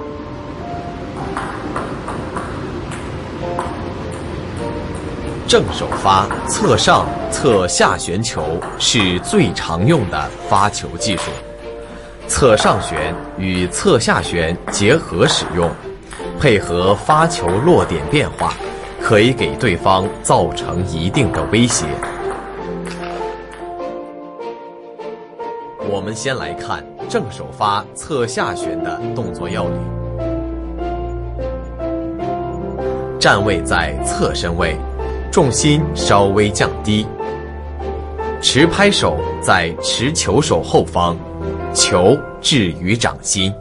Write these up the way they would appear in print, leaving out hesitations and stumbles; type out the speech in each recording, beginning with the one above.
正手发、侧上、侧下旋球是最常用的发球技术。侧上旋与侧下旋结合使用，配合发球落点变化，可以给对方造成一定的威胁。我们先来看正手发、侧下旋的动作要领。站位在侧身位，重心稍微降低，持拍手在持球手后方，球置于掌心。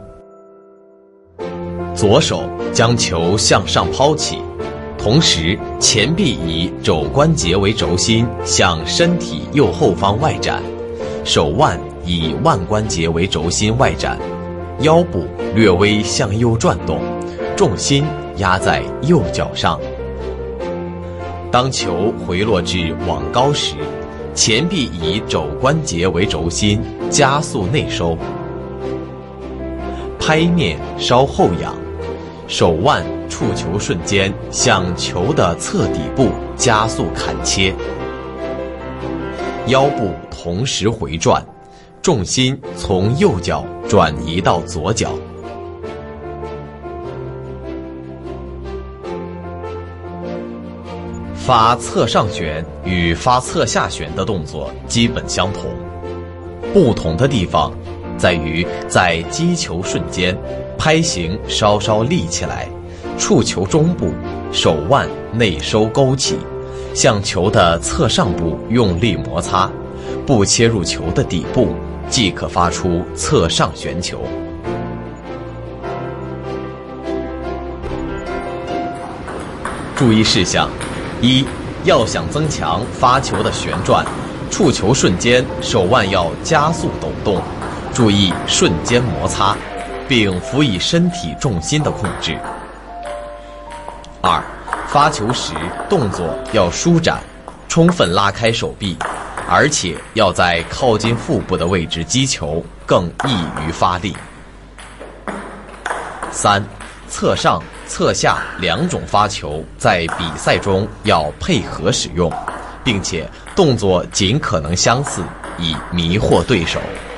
左手将球向上抛起，同时前臂以肘关节为轴心向身体右后方外展，手腕以腕关节为轴心外展，腰部略微向右转动，重心压在右脚上。当球回落至网高时，前臂以肘关节为轴心，加速内收，拍面稍后仰，手腕触球瞬间向球的侧底部加速砍切，腰部同时回转，重心从右脚转移到左脚。发侧上旋与发侧下旋的动作基本相同，不同的地方在于在击球瞬间，拍形稍稍立起来，触球中部，手腕内收勾起，向球的侧上部用力摩擦，不切入球的底部，即可发出侧上旋球。注意事项：一、要想增强发球的旋转，触球瞬间手腕要加速抖动，注意瞬间摩擦，并辅以身体重心的控制。二、发球时动作要舒展，充分拉开手臂，而且要在靠近腹部的位置击球，更易于发力。三、侧上、侧下两种发球在比赛中要配合使用，并且动作尽可能相似，以迷惑对手。